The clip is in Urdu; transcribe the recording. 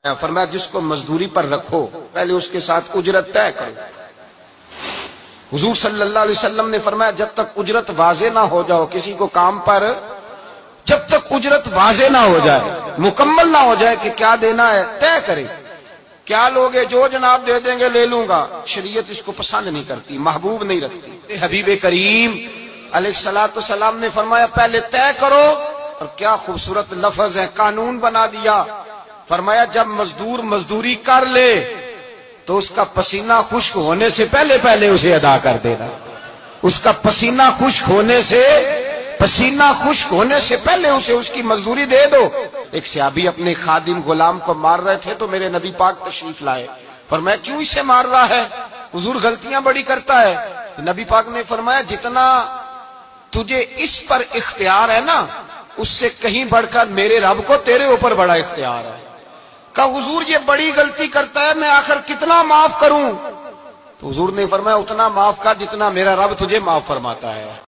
فرمایا جس کو مزدوری پر رکھو پہلے اس کے ساتھ اجرت طے کرو۔ حضور صلی اللہ علیہ وسلم نے فرمایا جب تک اجرت واضح نہ ہو جاؤ کسی کو کام پر، جب تک اجرت واضح نہ ہو جائے، مکمل نہ ہو جائے کہ کیا دینا ہے، طے کرے۔ کیا لوگ جو جناب دے دیں گے لے لوں گا، شریعت اس کو پسند نہیں کرتی، محبوب نہیں رکھتی۔ حبیب کریم علیہ الصلوۃ والسلام نے فرمایا پہلے طے کرو، اور کیا خوبصورت لفظ ہے، قانون بنا دیا۔ فرمایا جب مزدور مزدوری کر لے تو اس کا پسینہ خشک ہونے سے پہلے اسے ادا کر دینا، اس کا پسینہ خشک ہونے سے پہلے اسے اس کی مزدوری دے دو۔ ایک صحابی اپنے خادم غلام کو مار رہے تھے تو میرے نبی پاک تشریف لائے، فرمایا کیوں اسے مار رہا ہے، حضور غلطیاں بڑی کرتا ہے۔ تو نبی پاک نے فرمایا جتنا تجھے اس پر اختیار ہے نا اس سے کہیں بڑھ کر میرے رب کو تیرے اوپر بڑا اختیار ہے۔ کہا حضور یہ بڑی غلطی کرتا ہے میں آخر کتنا معاف کروں؟ تو حضور نے فرمایا اتنا معاف کر جتنا میرا رب تجھے معاف فرماتا ہے۔